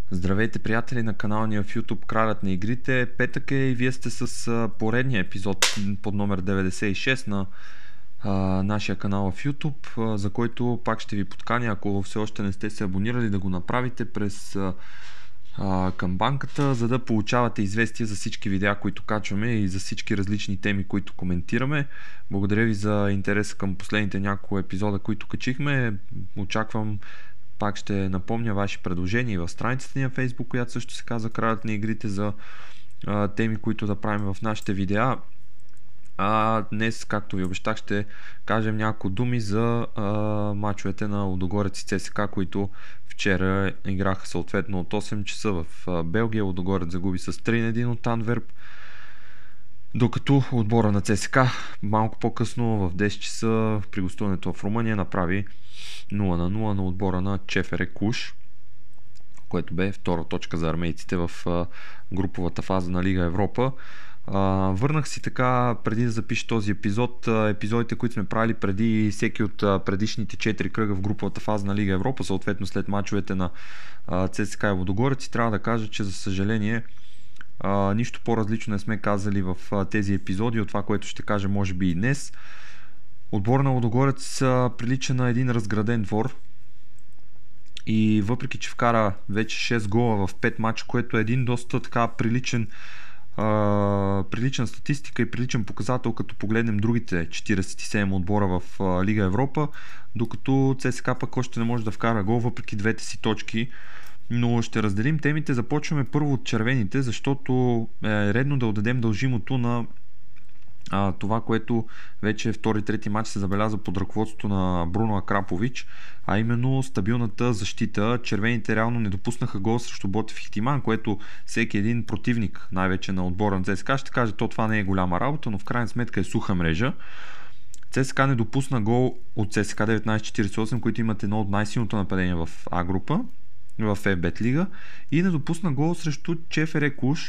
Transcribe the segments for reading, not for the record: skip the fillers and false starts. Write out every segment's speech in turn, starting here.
Здравейте, приятели на канала ни в YouTube Кралят на игрите. Петък е и вие сте с поредния епизод под номер 96 на нашия канал в YouTube, за който пак ще ви подканя, ако все още не сте се абонирали, да го направите през камбанката, за да получавате известия за всички видеа, които качваме и за всички различни теми, които коментираме. Благодаря ви за интереса към последните няколко епизода, които качихме. Очаквам, пак ще напомня, ваши предложения в страницата ни на Facebook, която също се казва Кралят на игрите, за теми, които да правим в нашите видеа. Днес, както ви обещах, ще кажем няколко думи за мачовете на Лудогорец и ЦСКА, които вчера играха съответно от 8 часа в Белгия. Лудогорец загуби с 3-1 от Антверп, докато отбора на ЦСКА малко по-късно в 10 часа при гостуването в Румъния направи 0-0 на отбора на ЧФР Клуж, което бе втора точка за армейците в груповата фаза на Лига Европа. Върнах си така, преди да запиша този епизод, епизодите, които сме правили преди всеки от предишните 4 кръга в груповата фаза на Лига Европа, съответно след мачовете на ЦСКА и Лудогорец, и трябва да кажа, че за съжаление нищо по-различно не сме казали в тези епизоди от това, което ще кажа може би и днес. Отбор на Лудогорец прилича на един разграден двор и въпреки, че вкара вече 6 гола в 5 мача, което е един доста така прилична статистика и приличен показател, като погледнем другите 47 отбора в Лига Европа, докато ЦСКА пък още не може да вкара гол въпреки двете си точки. Но ще разделим темите. Започваме първо от червените, защото е редно да отдадем дължимото на това, което вече втори-трети матч се забелязва под ръководството на Бруно Акрапович, а именно стабилната защита. Червените реално не допуснаха гол срещу Ботев Хитиман, което всеки един противник, най-вече на отбора на ЦСКА, ще каже, то това не е голяма работа, но в крайна сметка е суха мрежа. ЦСКА не допусна гол от ЦСКА 1948, които имат едно от най-силното нападение в А група, в ФБ лига, и не допусна гол срещу ЧФР Клуж,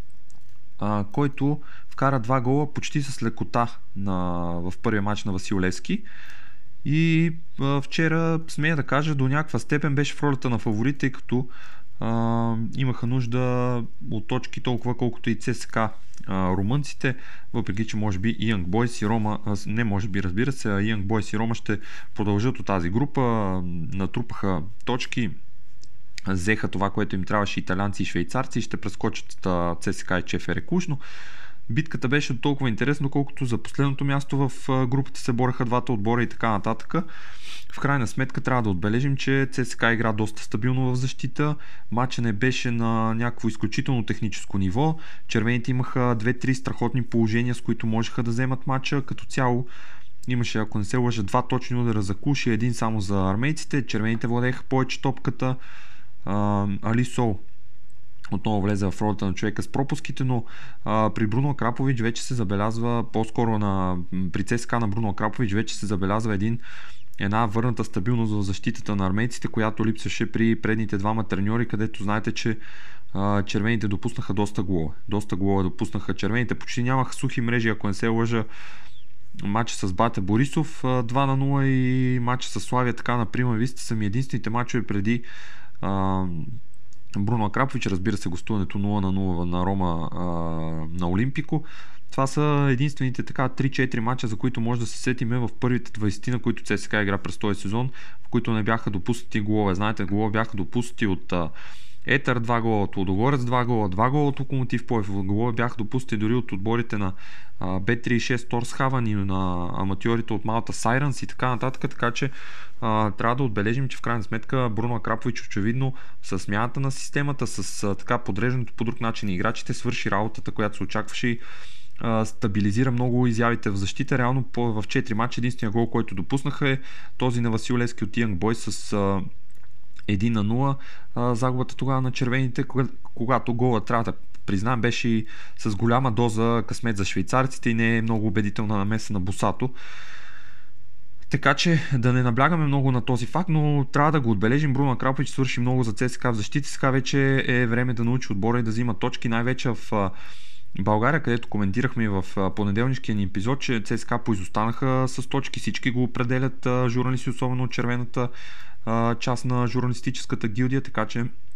който вкара 2 гола почти с лекота в първия матч на Васил Левски. И вчера, смея да кажа, до някаква степен беше в ролята на фаворит, тъй като имаха нужда от точки толкова, колкото и ЦСКА румънците, въпреки че може би и Young Boys и Рома, не може би, разбира се, Young Boys и Рома ще продължат от тази група, натрупаха точки, взеха това, което им трябваше италианци и швейцарци, и ще прескочат ЦСКА и ЧФР Клуж, но битката беше толкова интересна, колкото за последното място в групата се бореха двата отбора и така нататък. В крайна сметка трябва да отбележим, че ЦСКА игра доста стабилно в защита. Матчът не беше на някакво изключително техническо ниво. Червените имаха 2-3 страхотни положения, с които можеха да вземат матча. Като цяло имаше, ако не се лъжа, 2 точни удара за Клуж и един само за армейците. Червените владееха повече топката. Али Сол отново влезе в ролята на човека с пропуските, но при Бруно Акрапович вече се забелязва, по-скоро при ЦСКА на Бруно Акрапович вече се забелязва една върната стабилност в защитата на армейците, която липсваше при предните двама треньори, където знаете, че червените допуснаха доста голове. Доста голове допуснаха червените, почти нямаха сухи мрежи, ако не се лъжа. Матча с Бате Борисов 2-0 и матча с Славия, така например, вие сте сами единствените матчове преди Бруно Акрапович, разбира се, гостуването 0-0 на Рома на Олимпико. Това са единствените така 3-4 мача, за които може да се сетиме в първите 20 на които ЦСКА игра през този сезон, в които не бяха допуснати голове. Знаете, голове бяха допуснати от Етър, 2 гола от Лудогорец, 2 гола от Локомотив Пловдив. Голове бяха допуснати дори от отборите на Б36 Торсхаван и на аматьорите от Малта Сайранс и така нататък, така че трябва да отбележим, че в крайна сметка Бруно Акрапович очевидно с смяната на системата, с така подреждането по друг начин на играчите, свърши работата, която се очакваше и стабилизира много изявите в защита. Реално в 4 мача единствения гол, който допуснаха, е този на Васил Левски от Young Boys с 1-0. Загубата тогава на червените, когато гола, трябва да признаем, беше и с голяма доза късмет за швейцарците и не е много убедителна намеса на Босато. Така че да не наблягаме много на този факт, но трябва да го отбележим. Бруно Акрапович свърши много за ЦСКА в защита. Сега вече е време да научи отбора и да взима точки, най-вече в България, където коментирахме в понеделнишкия ни епизод, че ЦСКА поизостанаха с точки. Всички го определят журналисти, особено от червената част на журналистическата гилдия, така че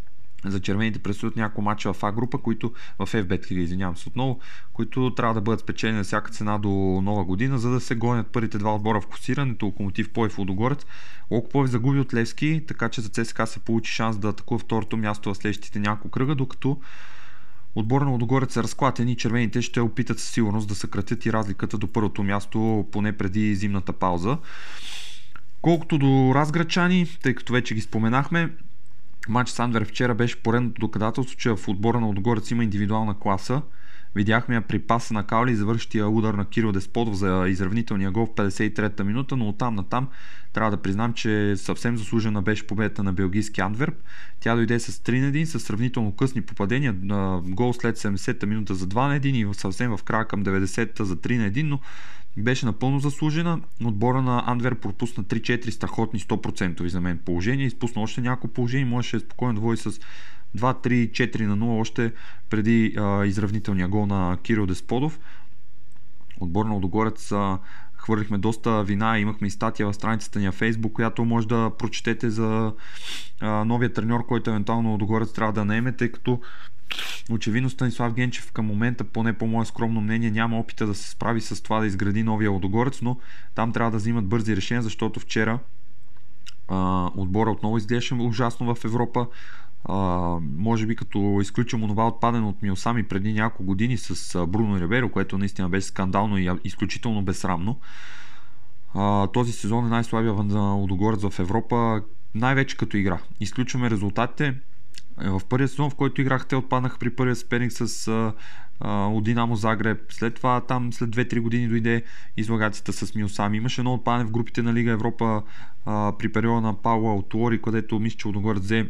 За червените предстоят няколко мача в А група, които в FBet Лига, извинявам се отново, които трябва да бъдат спечелени на всяка цена до нова година, за да се гонят първите два отбора в класирането, Локомотив Пловдив, Лудогорец. Локомотив загуби от Левски, така че за ЦСКА се получи шанс да атакува второто място в следващите няколко кръга, докато отбора на Лудогорец са разклатени и червените ще опитат със сигурност да съкратят и разликата до първото място поне преди зимната пауза. Колкото до разграчани, тъй като вече ги споменахме, матч с Андвер вчера беше поредното доказателство, че в отбора на Лудогорец има индивидуална класа. Видяхме я при паса на Каули и завършия удар на Кирил Деспотов за изравнителния гол в 53-та минута, но оттам натам трябва да признам, че съвсем заслужена беше победата на белгийски Антверп. Тя дойде с 3-1, с сравнително късни попадения, гол след 70-та минута за 2-1 и съвсем в края към 90-та за 3-1, но беше напълно заслужена. Отбора на Антверп пропусна 3-4 страхотни 100% за мен положения, изпусна още няколко положения, можеше спокойно да води с 2-3-4-0 още преди изравнителния гол на Кирил Десподов. Отбор на Лудогорец хвърлихме доста вина, имахме и статия в страницата ни на Facebook, която може да прочетете за новия треньор, който евентуално Лудогорец трябва да наеме, тъй като очевидно Станислав Генчев към момента, поне по мое скромно мнение, няма опита да се справи с това да изгради новия Лудогорец, но там трябва да взимат бързи решения, защото вчера отбора отново изглеждаше ужасно в Европа. Може би като изключим онова отпадане от Миосами преди няколко години с Бруно Риберо, което наистина беше скандално и изключително безсрамно. Този сезон е най-слабия на Лудогорец в Европа, най-вече като игра. Изключваме резултатите. В първия сезон, в който играх, те отпаднаха при първия съперник с Динамо Загреб. След това там след 2-3 години дойде излагацията с Миосами. Имаше едно отпадане в групите на Лига Европа при периода на Паула Отуори, където мисля, че Лудогорец взе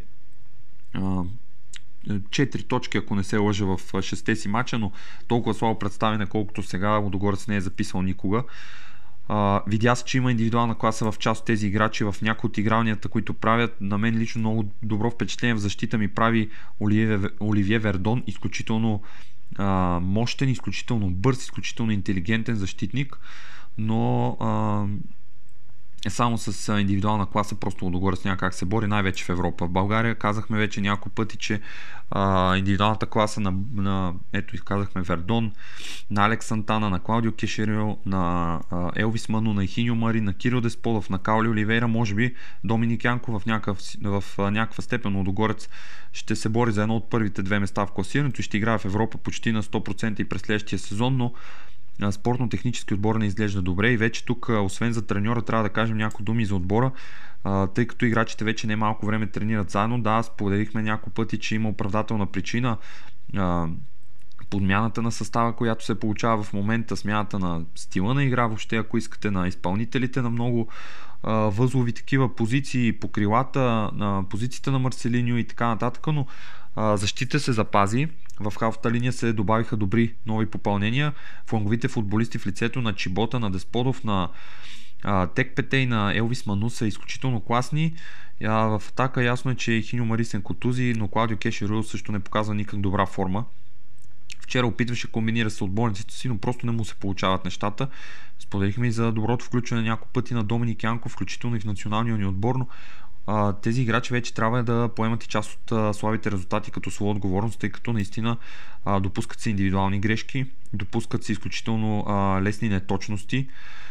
4 точки, ако не се лъжа, в 6-те си мача, но толкова слабо представяне, колкото сега Лудогорец не е записал никога. Видя се, че има индивидуална класа в част от тези играчи, в някои от игралнията, които правят. На мен лично много добро впечатление в защита ми прави Оливие Вердон, изключително мощен, изключително бърз, изключително интелигентен защитник, но само с индивидуална класа просто Лудогорец няма как се бори, най-вече в Европа. В България казахме вече няколко пъти, че индивидуалната класа на ето казахме Вердон, на Алекс Сантана, на Клаудио Кешерил, на Елвис Ману, на Ихиньо Мари, на Кирил Десподов, на Каули Оливейра, може би Доминик Янков в някаква степен Лудогорец ще се бори за едно от първите две места в класирането и ще играе в Европа почти на 100% и през следващия сезон, но спортно-технически отбор не изглежда добре и вече тук, освен за треньора, трябва да кажем някои думи за отбора, тъй като играчите вече не малко време тренират заедно. Да, споделихме няколко пъти, че има оправдателна причина подмяната на състава, която се получава в момента, смяната на стила на игра, въобще ако искате, на изпълнителите на много възлови такива позиции по крилата, на позицията на Марселиньо и така нататък, но защита се запази. В халфата линия се добавиха добри нови попълнения. Фланговите футболисти в лицето на Чибота, на Десподов, на Текпете и на Елвис Ману са изключително класни. В атака ясно е, че Хиньо Марисен контузии, но Клаудио Кешерил също не показва никак добра форма. Вчера опитваше комбинира с отборниците си, но просто не му се получават нещата. Споделихме и за доброто включване няколко пъти на Доминик Янков, включително и в националния ни отбор, но тези играчи вече трябва да поемат и част от слабите резултати като своя отговорност, тъй като наистина допускат се индивидуални грешки, допускат се изключително лесни неточности,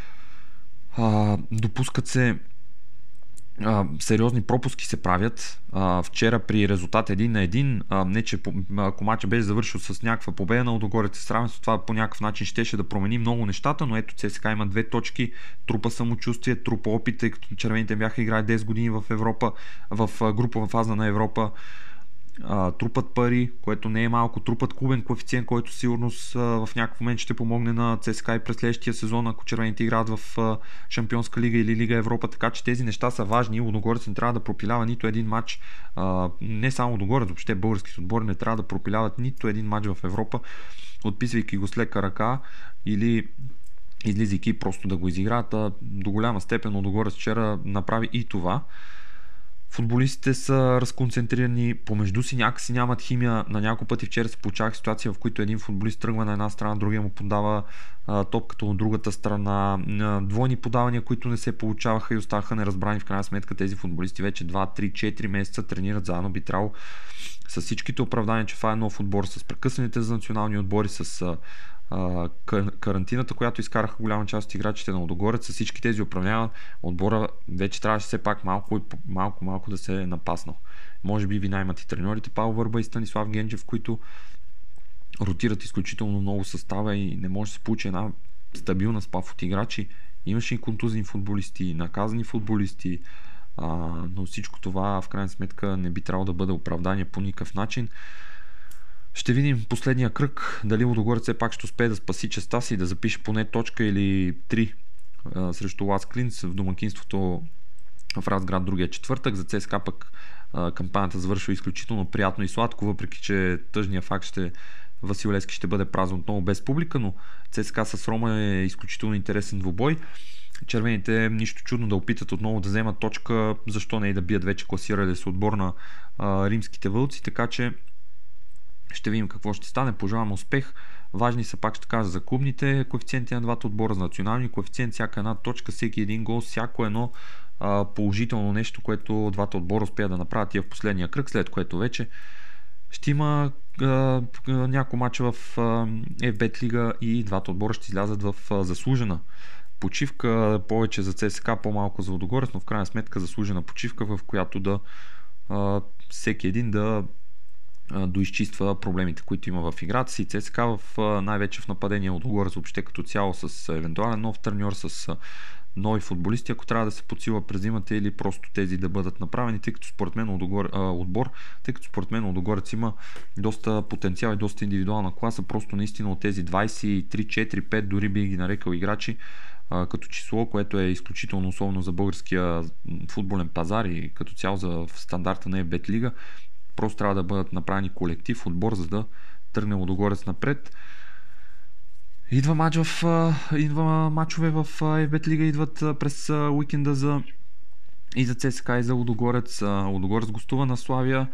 допускат се сериозни пропуски се правят. Вчера при резултат 1-1, не че ако мача беше завършил с някаква победа на Лудогорец с равенство, това по някакъв начин щеше да промени много нещата, но ето ЦСКА има 2 точки, трупа самочувствие, трупа опит, тъй като червените бяха играли 10 години в Европа, в групова фаза на Европа. Трупат пари, което не е малко, трупат клубен коефициент, който сигурно в някакъв момент ще помогне на ЦСКА и през следващия сезон, ако червените играят в Шампионска лига или Лига Европа, така че тези неща са важни. Лудогорец не трябва да пропилява нито един матч, не само Лудогорец, въобще българските отбори не трябва да пропиляват нито един матч в Европа, отписвайки го с лека ръка или излизайки просто да го изиграят. До голяма степен Лудогорец вчера направи и това. Футболистите са разконцентрирани помежду си, някакси нямат химия. На няколко пъти вчера се получавах ситуация, в които един футболист тръгва на една страна, другия му подава топката от другата страна. Двойни подавания, които не се получаваха и оставаха неразбрани. В крайна сметка тези футболисти вече 2, 3, 4 месеца тренират заедно. Би трябвало с всичките оправдания, че това е нов отбор, с прекъсаните за национални отбори, с карантината, която изкараха голяма част от играчите на Лудогорец, с всички тези управления, отбора вече трябваше все пак малко да се е напаснал. Може би вина имат и треньорите Павел Върба и Станислав Генчев, които ротират изключително много състава и не може да се получи една стабилна сплав от играчи. Имаше и контузни футболисти, наказани футболисти, но всичко това в крайна сметка не би трябвало да бъде оправдание по никакъв начин. Ще видим последния кръг, дали Лудогорец все пак ще успее да спаси честа си и да запише поне точка или 3 срещу Лас Клинц в домакинството в Разград другия четвъртък. За ЦСКА пък кампанията завършва изключително приятно и сладко, въпреки че тъжния факт Васил Левски ще бъде празен отново без публика, но ЦСКА с Рома е изключително интересен двубой. Червените нищо чудно да опитат отново да вземат точка, защо не и да бият вече класирали се отбор на римските вълци, така че ще видим какво ще стане. Пожелавам успех. Важни са, пак ще кажа, за клубните коефициенти на двата отбора, за национални коефициент, всяка една точка, всеки един гол, всяко едно положително нещо, което двата отбора успеят да направят и в последния кръг, след което вече ще има няколко мача в FBET лига и двата отбора ще излязат в заслужена почивка, повече за ЦСКА, по-малко за Лудогорец, но в крайна сметка заслужена почивка, в която да всеки един да доизчиства проблемите, които има в играта си. ЦСКА най-вече в нападение Лудогорец въобще като цяло с евентуален нов треньор, с нови футболисти, ако трябва да се подсила през зимата или просто тези да бъдат направени, тъй като според мен Лудогорец има доста потенциал и доста индивидуална класа, просто наистина от тези 23, 4, 5 дори би ги нарекал играчи като число, което е изключително особено за българския футболен пазар и като цяло за стандарта на FBET лига. Просто трябва да бъдат направени колектив, отбор, за да тръгне Лудогорец напред. Идва мачове в FBET лига, идват през уикенда и за ЦСКА, и за Лудогорец. Лудогорец гостува на Славия.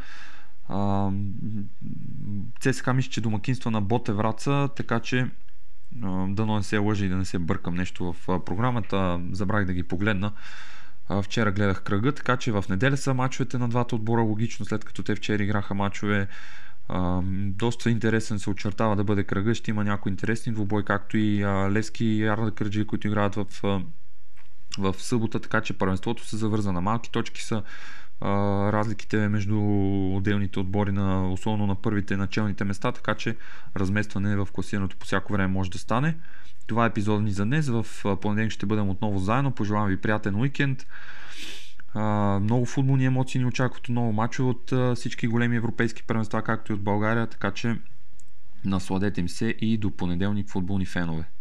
ЦСКА мисля, че домакинства на Ботев Враца, така че дано не се лъжа и да не се бъркам нещо в програмата. Забравих да ги погледна. Вчера гледах кръга, така че в неделя са мачовете на двата отбора, логично, след като те вчера играха мачове. Доста интересен се очертава да бъде кръга, ще има някои интересни двубой, както и Левски и Арда Кърджи, които играят в събота, така че първенството се завърза на малки точки са разликите между отделните отбори, особено на първите началните места, така че разместване в класирането по всяко време може да стане. Това е епизодът ни за днес. В понеделник ще бъдем отново заедно. Пожелавам ви приятен уикенд. Много футболни емоции ни очакват, много мачове от всички големи европейски първенства, както и от България, така че насладете им се и до понеделник, футболни фенове.